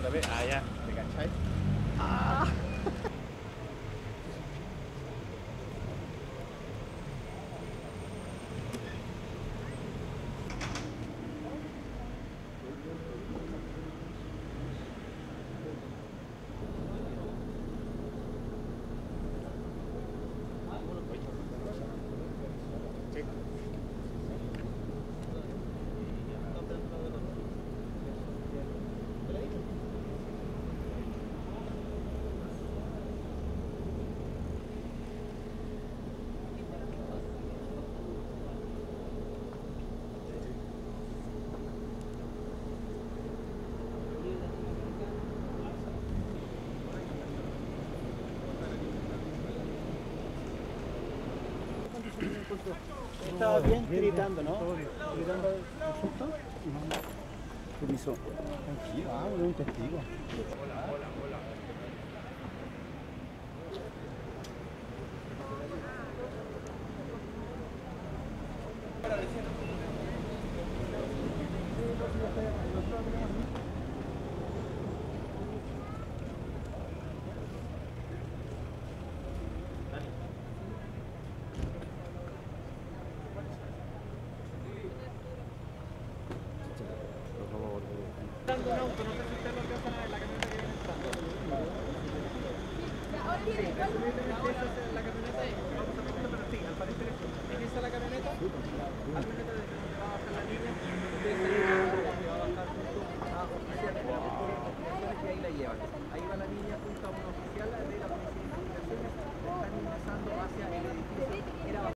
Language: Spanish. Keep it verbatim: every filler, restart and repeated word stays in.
¿sabes? Allá, ¿te cacháis? ¡Ah! Estaba bien gritando, ¿no? Gritando el susto. Permiso. Tranquilo, ah, un testigo. Hola, hola, hola. Un auto, no sé si usted lo alcanza en la camioneta que viene entrando. La camioneta, vamos a meterlo, pero sí, al parecer inicia la camioneta, al camioneta de donde va a bajar la línea, ustedes salir que va a bajar junto a oficiales de la policía y ahí la llevan. Ahí va la niña junto a un oficial.